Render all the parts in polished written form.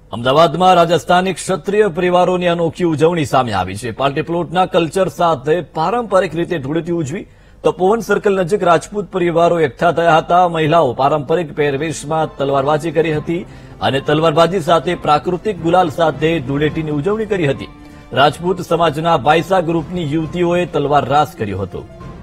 અમદાવાદમાં રાજસ્થાની ક્ષત્રિય પરિવારોની અનોખી ઉજવણી સામે આવી છે। પાર્ટી પ્લોટના કલ્ચર સાથે પારંપરિક રીતે ધૂળેટી ઉજવી। તપોવન સર્કલ નજીક રાજપૂત પરિવારો એકઠા થયા હતા। મહિલાઓ પારંપરિક પહેરવેશમાં તલવારબાજી કરી હતી અને તલવારબાજી સાથે પ્રાકૃતિક ગુલાલ સાથે ધૂળેટીની ઉજવણી કરી હતી। રાજપૂત સમાજના બાયસા ગ્રુપની યુવતીઓએ તલવાર રાસ કર્યો હતો।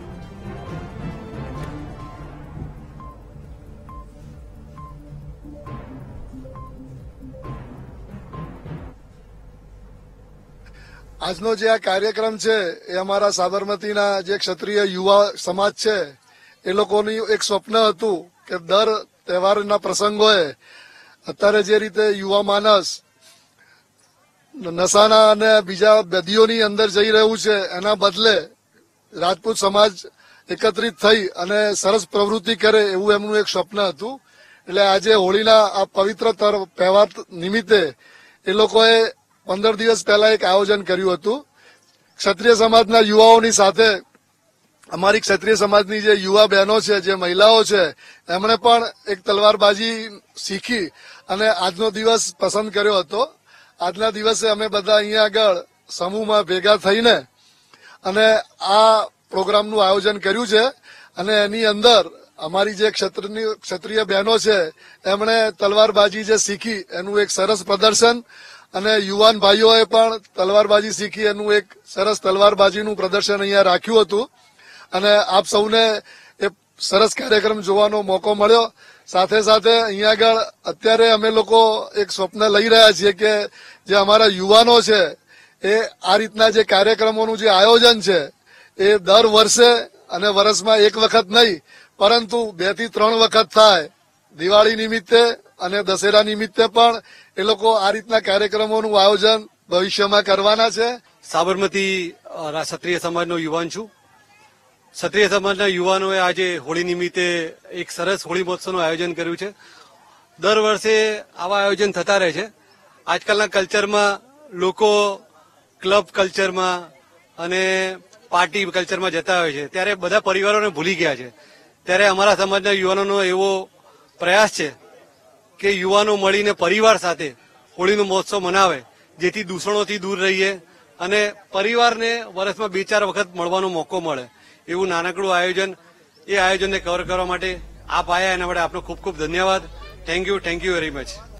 આજનો જે આ કાર્યક્રમ છે એ અમારા સાબરમતીના જે ક્ષત્રિય યુવા સમાજ છે એ લોકોનું એક સ્વપ્ન હતું કે દર તહેવારના પ્રસંગોએ અત્યારે જે રીતે યુવા માનસ નશાના અને બીજા બદીઓની અંદર જઈ રહ્યું છે એના બદલે રાજપૂત સમાજ એકત્રિત થઈ અને સરસ પ્રવૃત્તિ કરે એવું એમનું એક સ્વપ્ન હતું। એટલે આજે હોળીના આ પવિત્ર તહેવાર નિમિત્તે એ લોકોએ 15 દિવસ પહેલા એક આયોજન કર્યું હતું। ક્ષત્રિય સમાજના યુવાઓની સાથે અમારી ક્ષત્રિય સમાજની જે યુવા બહેનો છે, જે મહિલાઓ છે, એમણે પણ એક તલવારબાજી શીખી અને આજનો દિવસ પસંદ કર્યો હતો। આજના દિવસે અમે બધા અહીંયા આગળ સમૂહમાં ભેગા થઈને અને આ પ્રોગ્રામનું આયોજન કર્યું છે અને એની અંદર અમારી જે ક્ષત્રિય બહેનો છે એમણે તલવારબાજી જે શીખી એનું એક સરસ પ્રદર્શન અને યુવાન ભાઈઓએ પણ તલવારબાજી શીખી એનું એક સરસ તલવારબાજીનું પ્રદર્શન અહીંયા રાખ્યું હતું અને આપ સૌને એ સરસ કાર્યક્રમ જોવાનો મોકો મળ્યો। સાથે સાથે અહીંયા આગળ અત્યારે અમે લોકો એક સ્વપ્ન લઈ રહ્યા છીએ કે જે અમારા યુવાનો છે એ આ રીતના જે કાર્યક્રમોનું જે આયોજન છે એ દર વર્ષે અને વર્ષમાં એક વખત નહીં પરંતુ 2 થી 3 વખત થાય। દિવાળી નિમિત્તે અને દશેરા નિમિત્તે પણ એ લોકો આ રીતના કાર્યક્રમોનું આયોજન ભવિષ્યમાં કરવાના છે। સાબરમતી ક્ષત્રિય સમાજનો યુવાન છું। ક્ષત્રિય સમાજના યુવાનોએ આજે હોળી નિમિત્તે એક સરસ હોળી મહોત્સવનું આયોજન કર્યું છે। દર વર્ષે આવા આયોજન થતા રહે છે। આજકાલના કલ્ચરમાં લોકો ક્લબ કલ્ચરમાં અને પાર્ટી કલ્ચરમાં જતા હોય છે ત્યારે બધા પરિવારોને ભૂલી ગયા છે। ત્યારે અમારા સમાજના યુવાનોનો એવો પ્રયાસ છે કે યુવાનો મળીને પરિવાર સાથે હોળીનો મહોત્સવ મનાવે જેથી દૂષણોથી દૂર રહીએ અને પરિવારને વર્ષમાં 2-4 વખત મળવાનો મોકો મળે એવું નાનકડું આયોજન। એ આયોજનને કવર કરવા માટે આપ આયા એના માટે આપનો ખૂબ ખૂબ ધન્યવાદ। Thank you very much.